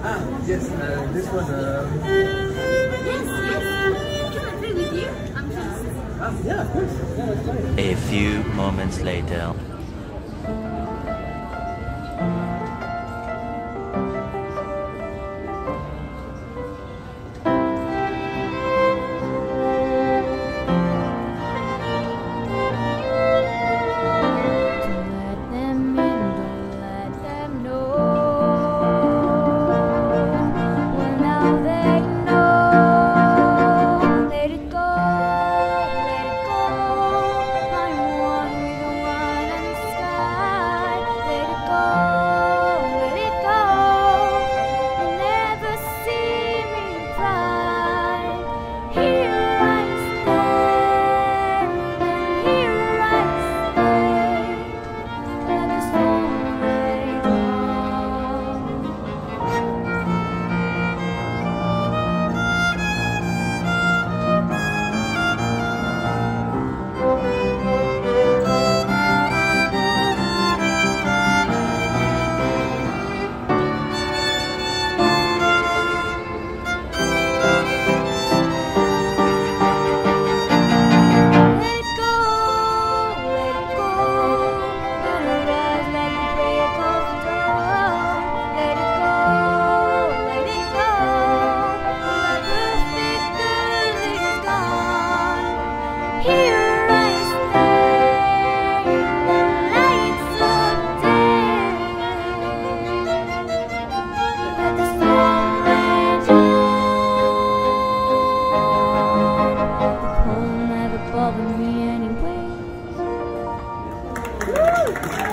Yes, this one. Yes, yes. Can I play with you? I'm just. Yeah, of course. Yeah, let's play. A few moments later. Bother me anyway.